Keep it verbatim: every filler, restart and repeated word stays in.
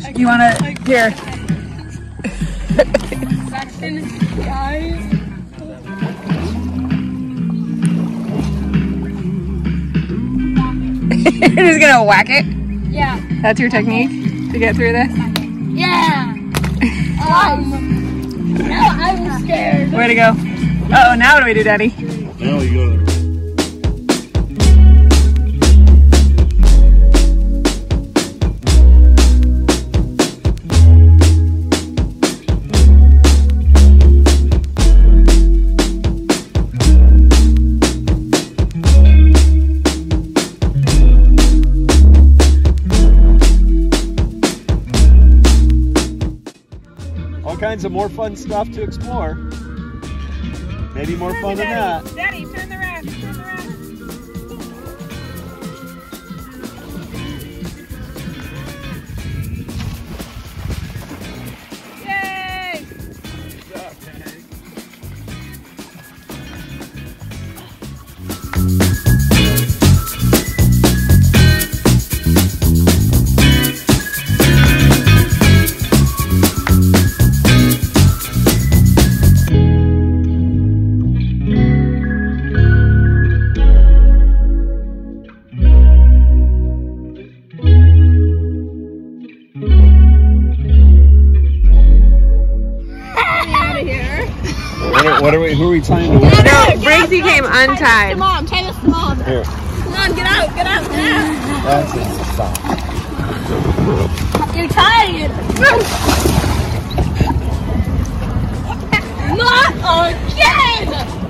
You wanna, here. Section, guys. You're just gonna whack it? Yeah. That's your technique to get through this? Yeah. Um, now I'm scared. Way to go. Uh oh, now what do we do, Daddy? Now we go. All kinds of more fun stuff to explore. Maybe more fun than that. Daddy, turn the raft, turn the raft. Yay! Good job, Daddy. What are, what are we, who are we tying to? No, Briggsy came untied. Come on, tie this to mom. Here. Come on, get out, get out, get out. That's it. Stop. You're tying it. Not again!